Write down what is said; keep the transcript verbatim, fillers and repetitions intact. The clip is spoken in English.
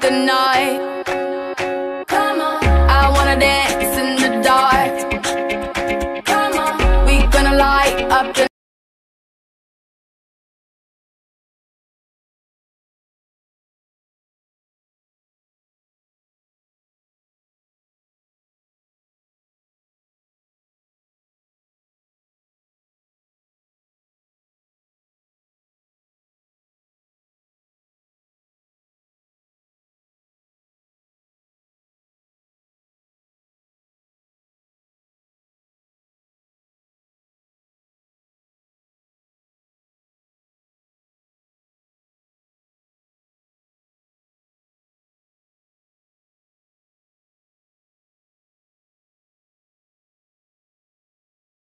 the night. Come on, I wanna dance in the dark. Come on, we gonna light up the